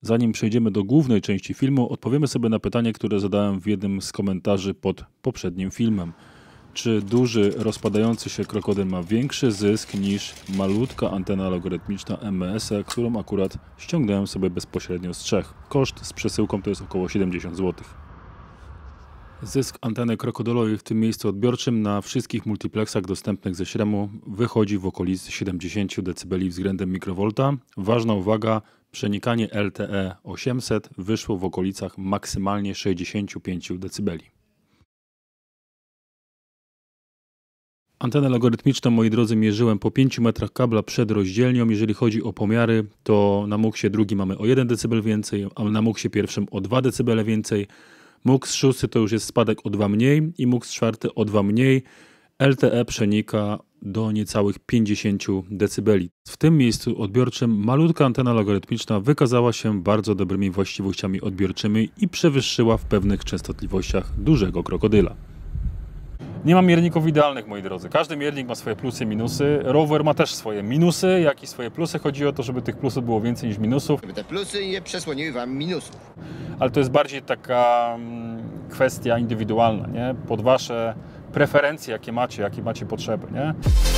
Zanim przejdziemy do głównej części filmu, odpowiemy sobie na pytanie, które zadałem w jednym z komentarzy pod poprzednim filmem. Czy duży, rozpadający się krokodyl ma większy zysk niż malutka antena logarytmiczna MMS-a, którą akurat ściągnąłem sobie bezpośrednio z Czech. Koszt z przesyłką to jest około 70 zł. Zysk anteny krokodylowej w tym miejscu odbiorczym na wszystkich multiplexach dostępnych ze Śremu wychodzi w okolicy 70 dB względem mikrowolta. Ważna uwaga, przenikanie LTE 800 wyszło w okolicach maksymalnie 65 dB. Antenę logarytmiczną, moi drodzy, mierzyłem po 5 metrach kabla przed rozdzielnią. Jeżeli chodzi o pomiary, to na MUX-ie drugim mamy o 1 dB więcej, a na MUX-ie pierwszym o 2 dB więcej. MUX 6 to już jest spadek o 2 mniej i MUX 4 o 2 mniej. LTE przenika do niecałych 50 dB. W tym miejscu odbiorczym malutka antena logarytmiczna wykazała się bardzo dobrymi właściwościami odbiorczymi i przewyższyła w pewnych częstotliwościach dużego krokodyla. Nie ma mierników idealnych, moi drodzy. Każdy miernik ma swoje plusy i minusy. Rover ma też swoje minusy, jak i swoje plusy. Chodzi o to, żeby tych plusów było więcej niż minusów. Żeby te plusy nie przesłoniły Wam minusów. Ale to jest bardziej taka kwestia indywidualna, nie? Pod Wasze preferencje, jakie macie potrzeby, nie?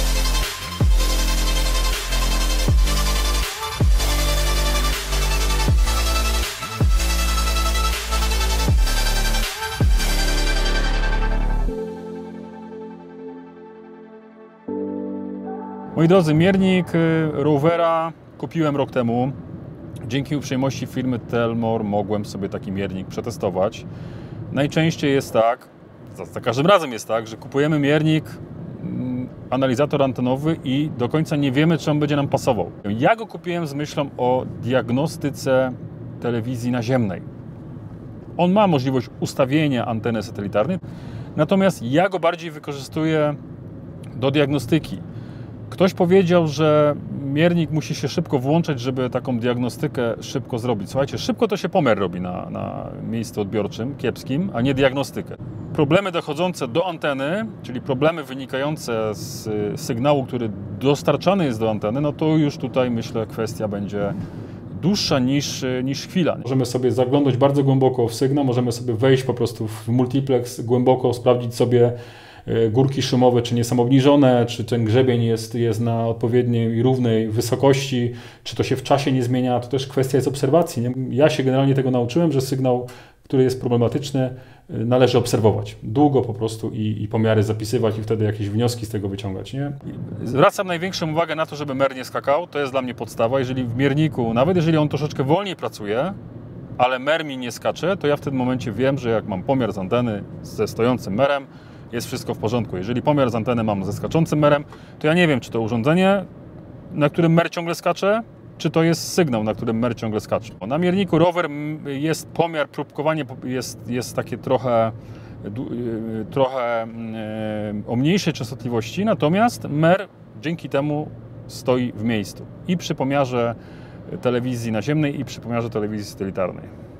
Moi drodzy, miernik Rovera kupiłem rok temu. Dzięki uprzejmości firmy Telmor mogłem sobie taki miernik przetestować. Najczęściej jest tak, za każdym razem jest tak, że kupujemy miernik, analizator antenowy i do końca nie wiemy, czy on będzie nam pasował. Ja go kupiłem z myślą o diagnostyce telewizji naziemnej. On ma możliwość ustawienia anteny satelitarnej, natomiast ja go bardziej wykorzystuję do diagnostyki. Ktoś powiedział, że miernik musi się szybko włączać, żeby taką diagnostykę szybko zrobić. Słuchajcie, szybko to się pomiar robi na miejscu odbiorczym, kiepskim, a nie diagnostykę. Problemy dochodzące do anteny, czyli problemy wynikające z sygnału, który dostarczany jest do anteny, no to już tutaj, myślę, kwestia będzie dłuższa niż chwila. Możemy sobie zaglądać bardzo głęboko w sygnał, możemy sobie wejść po prostu w multiplex głęboko, sprawdzić sobie górki szumowe, czy nie są obniżone, czy ten grzebień jest na odpowiedniej i równej wysokości, czy to się w czasie nie zmienia, to też kwestia jest obserwacji. Nie? Ja się generalnie tego nauczyłem, że sygnał, który jest problematyczny, należy obserwować długo po prostu i pomiary zapisywać i wtedy jakieś wnioski z tego wyciągać. Nie? Zwracam największą uwagę na to, żeby mer nie skakał, to jest dla mnie podstawa. Jeżeli w mierniku, nawet jeżeli on troszeczkę wolniej pracuje, ale mer mi nie skacze, to ja w tym momencie wiem, że jak mam pomiar z anteny ze stojącym merem, jest wszystko w porządku. Jeżeli pomiar z anteny mam ze skaczącym merem, to ja nie wiem, czy to urządzenie, na którym mer ciągle skacze, czy to jest sygnał, na którym mer ciągle skacze. Na mierniku Rover jest pomiar, próbkowanie jest takie trochę o mniejszej częstotliwości, natomiast mer dzięki temu stoi w miejscu. I przy pomiarze telewizji naziemnej, i przy pomiarze telewizji satelitarnej.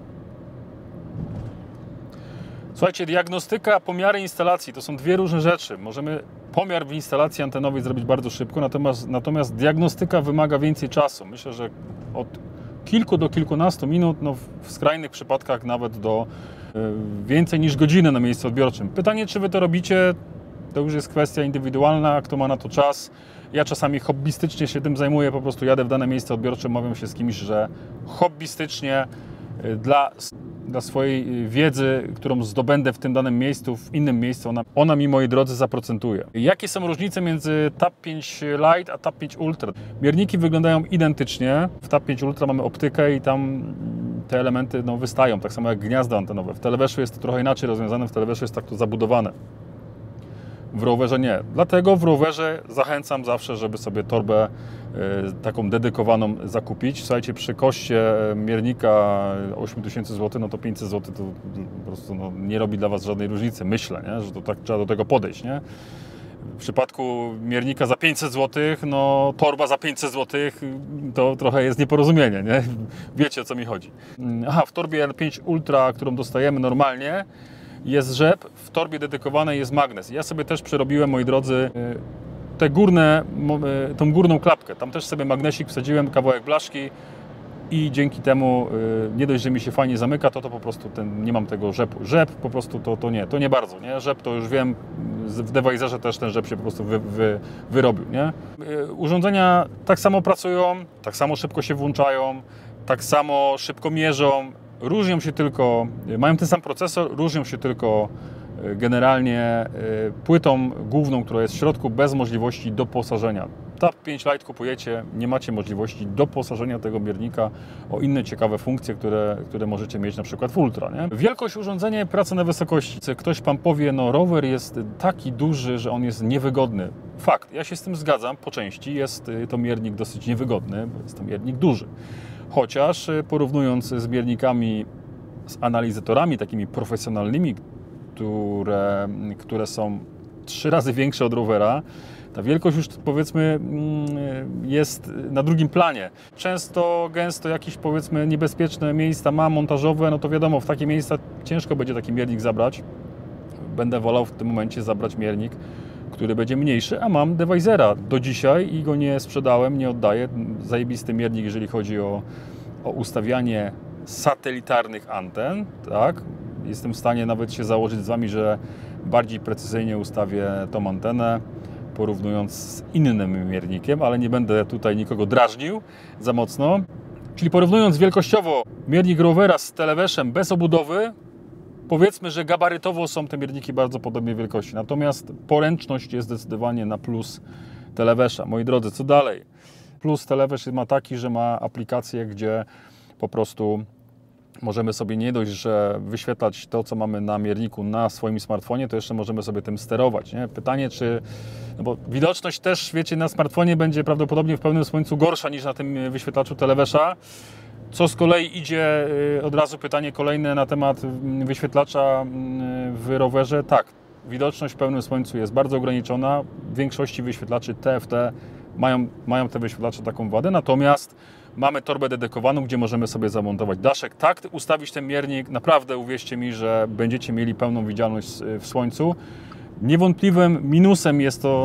Słuchajcie, diagnostyka, pomiary instalacji to są dwie różne rzeczy. Możemy pomiar w instalacji antenowej zrobić bardzo szybko, natomiast diagnostyka wymaga więcej czasu. Myślę, że od kilku do kilkunastu minut, no w skrajnych przypadkach nawet do więcej niż godziny na miejscu odbiorczym. Pytanie, czy Wy to robicie, to już jest kwestia indywidualna, kto ma na to czas. Ja czasami hobbystycznie się tym zajmuję, po prostu jadę w dane miejsce odbiorcze, umawiam się z kimś, że hobbystycznie dla swojej wiedzy, którą zdobędę w tym danym miejscu, w innym miejscu, ona mi, moi drodzy, zaprocentuje. Jakie są różnice między TAP 5 Lite a TAP 5 Ultra? Mierniki wyglądają identycznie. W TAP 5 Ultra mamy optykę i tam te elementy wystają, tak samo jak gniazda antenowe. W Teleweszu jest to trochę inaczej rozwiązane, w Teleweszu jest tak to zabudowane. W Roverze nie. Dlatego w Roverze zachęcam zawsze, żeby sobie torbę taką dedykowaną zakupić. Słuchajcie, przy koszcie miernika 8000 zł, no to 500 zł to po prostu nie robi dla Was żadnej różnicy. Myślę, nie? Że to tak trzeba do tego podejść. Nie? W przypadku miernika za 500 zł, no torba za 500 zł, to trochę jest nieporozumienie. Nie? Wiecie, o co mi chodzi. Aha, w torbie L5 Ultra, którą dostajemy normalnie, jest rzep, w torbie dedykowanej jest magnes. Ja sobie też przerobiłem, moi drodzy, tą górną klapkę. Tam też sobie magnesik wsadziłem, kawałek blaszki i dzięki temu nie dość, że mi się fajnie zamyka, to po prostu nie mam tego rzepu. Rzep po prostu to nie bardzo, nie? Rzep to już wiem, w Devizerze też ten rzep się po prostu wyrobił, nie? Urządzenia tak samo pracują, tak samo szybko się włączają, tak samo szybko mierzą, różnią się tylko, mają ten sam procesor, różnią się tylko generalnie płytą główną, która jest w środku, bez możliwości doposażenia. Tab 5 Lite kupujecie, nie macie możliwości doposażenia tego miernika o inne ciekawe funkcje, które możecie mieć na przykład w Ultra, nie? Wielkość urządzenia, praca na wysokości. Ktoś Pan powie, no rower jest taki duży, że on jest niewygodny. Fakt, ja się z tym zgadzam, po części jest to miernik dosyć niewygodny, bo jest to miernik duży. Chociaż porównując z miernikami, z analizatorami takimi profesjonalnymi, które są 3 razy większe od rowera, ta wielkość już powiedzmy jest na drugim planie. Często, gęsto jakieś powiedzmy niebezpieczne miejsca ma montażowe, no to wiadomo, w takie miejsca ciężko będzie taki miernik zabrać. Będę wolał w tym momencie zabrać miernik, który będzie mniejszy, a mam Devizera do dzisiaj i go nie sprzedałem, nie oddaję. Zajebisty miernik, jeżeli chodzi o ustawianie satelitarnych anten, tak? Jestem w stanie nawet się założyć z Wami, że bardziej precyzyjnie ustawię tą antenę, porównując z innym miernikiem, ale nie będę tutaj nikogo drażnił za mocno. Czyli porównując wielkościowo miernik rowera z Teleweszem bez obudowy, powiedzmy, że gabarytowo są te mierniki bardzo podobnej wielkości. Natomiast poręczność jest zdecydowanie na plus Telewesza. Moi drodzy, co dalej? Plus Telewesz ma taki, że ma aplikację, gdzie po prostu możemy sobie nie dość, że wyświetlać to, co mamy na mierniku na swoim smartfonie, to jeszcze możemy sobie tym sterować, nie? Pytanie, czy... No bo widoczność też, wiecie, na smartfonie będzie prawdopodobnie w pełnym słońcu gorsza niż na tym wyświetlaczu Telewesza. Co z kolei idzie od razu pytanie kolejne na temat wyświetlacza w rowerze. Tak, widoczność w pełnym słońcu jest bardzo ograniczona. W większości wyświetlaczy TFT mają te wyświetlacze taką wadę, natomiast mamy torbę dedykowaną, gdzie możemy sobie zamontować daszek. Tak, ustawić ten miernik, naprawdę uwierzcie mi, że będziecie mieli pełną widzialność w słońcu. Niewątpliwym minusem jest to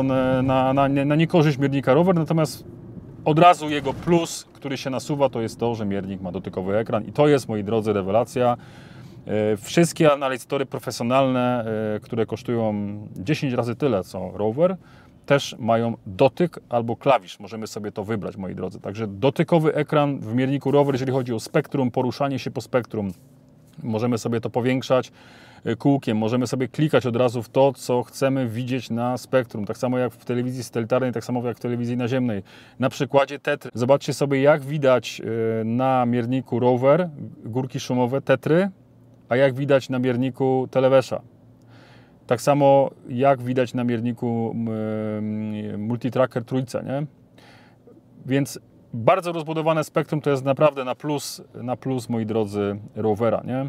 na niekorzyść miernika rower, natomiast od razu jego plus, który się nasuwa, to jest to, że miernik ma dotykowy ekran i to jest, moi drodzy, rewelacja. Wszystkie analizatory profesjonalne, które kosztują 10 razy tyle co rower, też mają dotyk albo klawisz. Możemy sobie to wybrać, moi drodzy. Także dotykowy ekran w mierniku rower, jeżeli chodzi o spektrum, poruszanie się po spektrum, możemy sobie to powiększać kółkiem, możemy sobie klikać od razu w to, co chcemy widzieć na spektrum. Tak samo jak w telewizji satelitarnej, tak samo jak w telewizji naziemnej. Na przykładzie tetry. Zobaczcie sobie, jak widać na mierniku rower górki szumowe tetry, a jak widać na mierniku Telewesza. Tak samo jak widać na mierniku Multitracker trójce, nie? Więc bardzo rozbudowane spektrum to jest naprawdę na plus, moi drodzy, rowera, nie?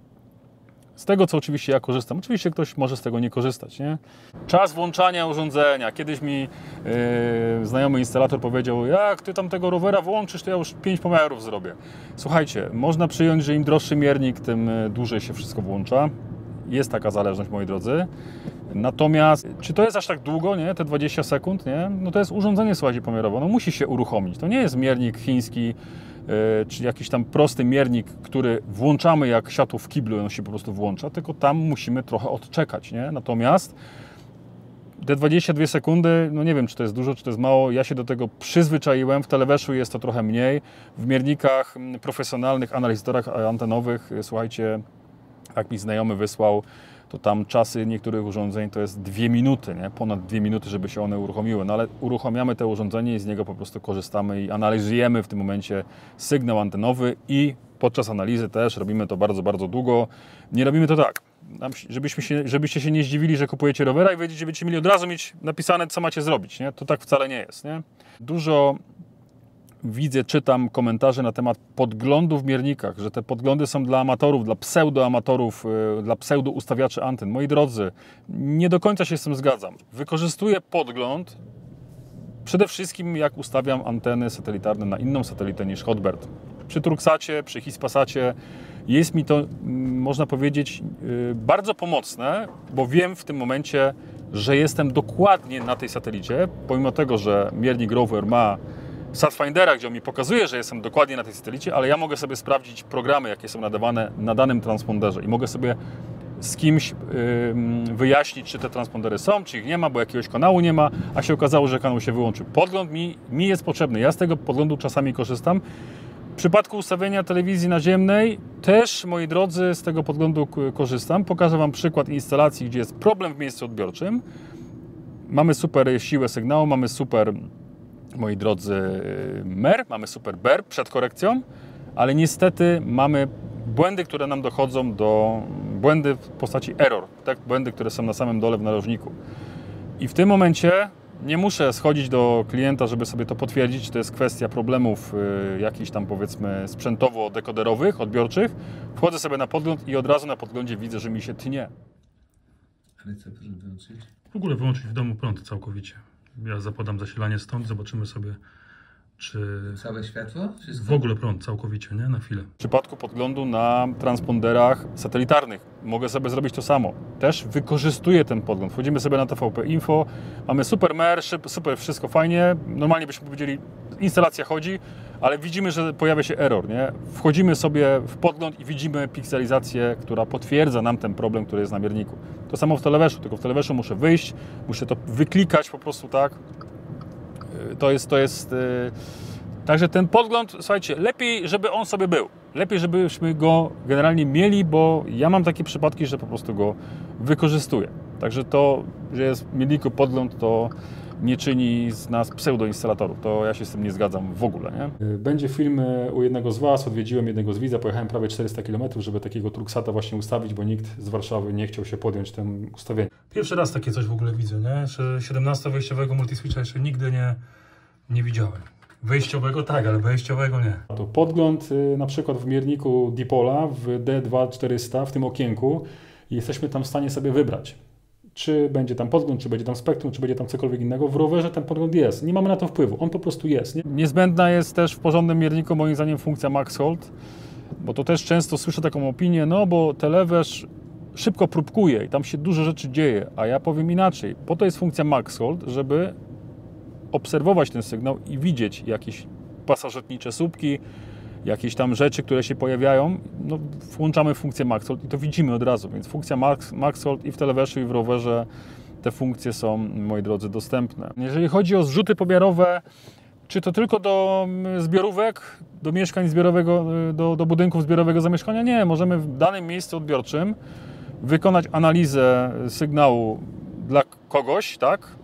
Z tego, co oczywiście ja korzystam. Oczywiście ktoś może z tego nie korzystać, nie? Czas włączania urządzenia. Kiedyś mi znajomy instalator powiedział, jak ty tam tego rowera włączysz, to ja już 5 pomiarów zrobię. Słuchajcie, można przyjąć, że im droższy miernik, tym dłużej się wszystko włącza. Jest taka zależność, moi drodzy. Natomiast, czy to jest aż tak długo, nie? Te 20 sekund, nie? No to jest urządzenie, słuchajcie, pomiarowe. No musi się uruchomić. To nie jest miernik chiński, czy jakiś tam prosty miernik, który włączamy jak światło w kiblu, on się po prostu włącza, tylko tam musimy trochę odczekać, nie? Natomiast te 22 sekundy, no nie wiem, czy to jest dużo, czy to jest mało, ja się do tego przyzwyczaiłem, w Teleweszu jest to trochę mniej, w miernikach profesjonalnych, analizatorach antenowych, słuchajcie, jak mi znajomy wysłał, to tam czasy niektórych urządzeń to jest 2 minuty, nie? Ponad 2 minuty, żeby się one uruchomiły. No ale uruchamiamy to urządzenie i z niego po prostu korzystamy i analizujemy w tym momencie sygnał antenowy i podczas analizy też robimy to bardzo, bardzo długo. Nie robimy to tak, żebyście się nie zdziwili, że kupujecie rowera i będziecie mieli od razu mieć napisane, co macie zrobić, nie? To tak wcale nie jest, nie? Dużo widzę, czytam komentarze na temat podglądów w miernikach, że te podglądy są dla amatorów, dla pseudoamatorów, dla pseudoustawiaczy anten. Moi drodzy, nie do końca się z tym zgadzam. Wykorzystuję podgląd przede wszystkim, jak ustawiam anteny satelitarne na inną satelitę niż Hotbird. Przy Turksacie, przy Hispassacie jest mi to, można powiedzieć, bardzo pomocne, bo wiem w tym momencie, że jestem dokładnie na tej satelicie, pomimo tego, że miernik rower ma Satfindera, gdzie on mi pokazuje, że jestem dokładnie na tej satelicie, ale ja mogę sobie sprawdzić programy, jakie są nadawane na danym transponderze i mogę sobie z kimś wyjaśnić, czy te transpondery są, czy ich nie ma, bo jakiegoś kanału nie ma, a się okazało, że kanał się wyłączył. Podgląd mi jest potrzebny. Ja z tego podglądu czasami korzystam. W przypadku ustawienia telewizji naziemnej też, moi drodzy, z tego podglądu korzystam. Pokażę Wam przykład instalacji, gdzie jest problem w miejscu odbiorczym. Mamy super siłę sygnału, mamy super, moi drodzy, MER, mamy super BER przed korekcją, ale niestety mamy błędy, które nam dochodzą błędy w postaci error, tak? Błędy, które są na samym dole w narożniku. I w tym momencie nie muszę schodzić do klienta, żeby sobie to potwierdzić. To jest kwestia problemów jakichś tam, powiedzmy, sprzętowo-dekoderowych, odbiorczych. Wchodzę sobie na podgląd i od razu na podglądzie widzę, że mi się tnie. Ale co, proszę wyłączyć? W ogóle wyłączyć w domu prąd całkowicie. Ja zapodam zasilanie stąd, zobaczymy sobie, czy Całe światło? Wszystko? w ogóle prąd całkowicie, nie? Na chwilę. W przypadku podglądu na transponderach satelitarnych mogę sobie zrobić to samo. Też wykorzystuję ten podgląd. Wchodzimy sobie na TVP Info, mamy super MER, super, wszystko fajnie. Normalnie byśmy powiedzieli, instalacja chodzi, ale widzimy, że pojawia się error, nie? Wchodzimy sobie w podgląd i widzimy pikselizację, która potwierdza nam ten problem, który jest na mierniku. To samo w teleweszu, tylko w teleweszu muszę wyjść, muszę to wyklikać po prostu tak. To jest. Także ten podgląd, słuchajcie, lepiej, żeby on sobie był. Lepiej, żebyśmy go generalnie mieli, bo ja mam takie przypadki, że po prostu go wykorzystuję. Także to, że jest w mierniku podgląd, to nie czyni z nas pseudoinstalatorów. To ja się z tym nie zgadzam w ogóle, nie? Będzie film u jednego z Was, odwiedziłem jednego z widza, pojechałem prawie 400 km, żeby takiego Truxata właśnie ustawić, bo nikt z Warszawy nie chciał się podjąć tym ustawieniem. Pierwszy raz takie coś w ogóle widzę, nie? Że 17-wejściowego multiswitcha jeszcze nigdy nie widziałem. Wejściowego tak, ale wejściowego nie. To podgląd na przykład w mierniku Dipola w D2400 w tym okienku i jesteśmy tam w stanie sobie wybrać, czy będzie tam podgląd, czy będzie tam spektrum, czy będzie tam cokolwiek innego. W rowerze ten podgląd jest. Nie mamy na to wpływu. On po prostu jest. Nie? Niezbędna jest też w porządnym mierniku moim zdaniem funkcja Max Hold, bo to też często słyszę taką opinię, no bo telewesz szybko próbkuje i tam się dużo rzeczy dzieje, a ja powiem inaczej. Po to jest funkcja Max Hold, żeby obserwować ten sygnał i widzieć jakieś pasożytnicze słupki, jakieś tam rzeczy, które się pojawiają. No, włączamy funkcję Max Hold i to widzimy od razu, więc funkcja Max Hold i w teleweszu, i w rowerze te funkcje są, moi drodzy, dostępne. Jeżeli chodzi o zrzuty pomiarowe, czy to tylko do zbiorówek, do mieszkań zbiorowego, do budynków zbiorowego zamieszkania? Nie, możemy w danym miejscu odbiorczym wykonać analizę sygnału dla kogoś, tak?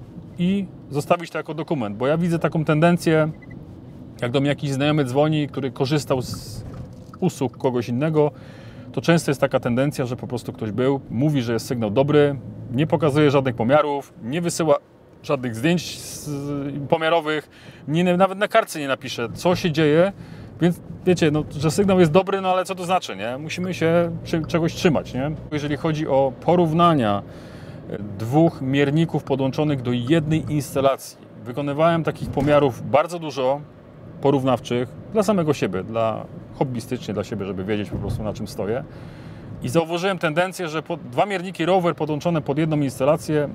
I zostawić to jako dokument, bo ja widzę taką tendencję, jak do mnie jakiś znajomy dzwoni, który korzystał z usług kogoś innego, to często jest taka tendencja, że po prostu ktoś był, mówi, że jest sygnał dobry, nie pokazuje żadnych pomiarów, nie wysyła żadnych zdjęć pomiarowych, nawet na kartce nie napisze, co się dzieje, więc wiecie, no, że sygnał jest dobry, no ale co to znaczy, nie? Musimy się czegoś trzymać, nie? Jeżeli chodzi o porównania dwóch mierników podłączonych do jednej instalacji. Wykonywałem takich pomiarów bardzo dużo, porównawczych, dla samego siebie, hobbystycznie dla siebie, żeby wiedzieć po prostu, na czym stoję. I zauważyłem tendencję, że dwa mierniki rower podłączone pod jedną instalację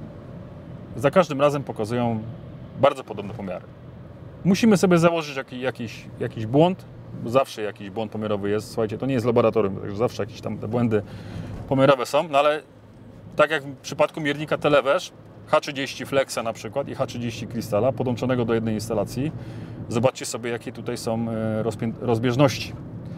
za każdym razem pokazują bardzo podobne pomiary. Musimy sobie założyć jakiś błąd, bo zawsze jakiś błąd pomiarowy jest. Słuchajcie, to nie jest laboratorium, także zawsze jakieś tam te błędy pomiarowe są, no ale tak jak w przypadku miernika Telewesz, H30 Flexa na przykład i H30 Crystala podłączonego do jednej instalacji, zobaczcie sobie, jakie tutaj są rozbieżności.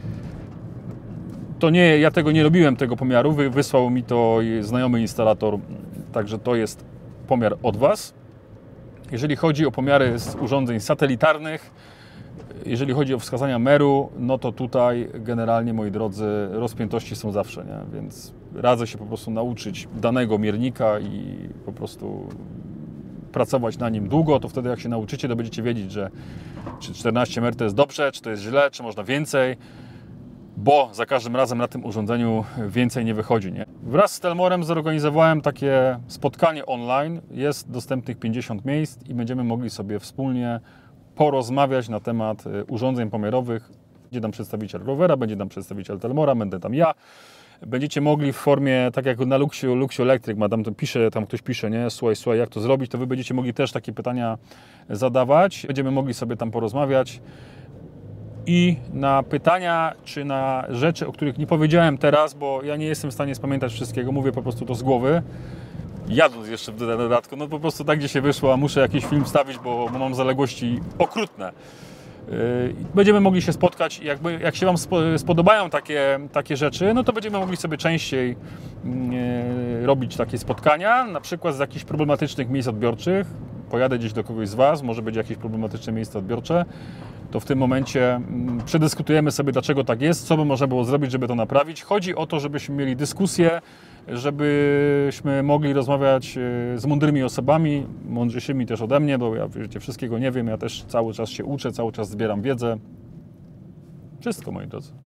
To nie, ja tego nie robiłem, tego pomiaru, wysłał mi to znajomy instalator, także to jest pomiar od Was. Jeżeli chodzi o pomiary z urządzeń satelitarnych, jeżeli chodzi o wskazania MER-u, no to tutaj generalnie, moi drodzy, rozpiętości są zawsze, nie? Więc radzę się po prostu nauczyć danego miernika i po prostu pracować na nim długo, to wtedy jak się nauczycie, to będziecie wiedzieć, że czy 14 MER to jest dobrze, czy to jest źle, czy można więcej, bo za każdym razem na tym urządzeniu więcej nie wychodzi, nie? Wraz z Telmorem zorganizowałem takie spotkanie online, jest dostępnych 50 miejsc i będziemy mogli sobie wspólnie porozmawiać na temat urządzeń pomiarowych. Będzie tam przedstawiciel Rovera, będzie tam przedstawiciel Telmora, będę tam ja. będziecie mogli w formie, tak jak na Luxio Electric, tam ktoś pisze, nie? Słuchaj, jak to zrobić, to wy będziecie mogli też takie pytania zadawać. Będziemy mogli sobie tam porozmawiać. I na pytania, czy na rzeczy, o których nie powiedziałem teraz, bo ja nie jestem w stanie spamiętać wszystkiego, mówię po prostu to z głowy, jadąc jeszcze w dodatku, no po prostu tak, gdzie się wyszło, a muszę jakiś film wstawić, bo mam zaległości okrutne. Będziemy mogli się spotkać i jak się Wam spodobają takie rzeczy, no to będziemy mogli sobie częściej robić takie spotkania, na przykład z jakichś problematycznych miejsc odbiorczych. Pojadę gdzieś do kogoś z Was, może będzie jakieś problematyczne miejsce odbiorcze, to w tym momencie przedyskutujemy sobie, dlaczego tak jest, co by można było zrobić, żeby to naprawić. Chodzi o to, żebyśmy mieli dyskusję, żebyśmy mogli rozmawiać z mądrymi osobami, mądrzejszymi też ode mnie, bo ja wiecie, wszystkiego nie wiem, ja też cały czas się uczę, cały czas zbieram wiedzę. Wszystko, moi drodzy.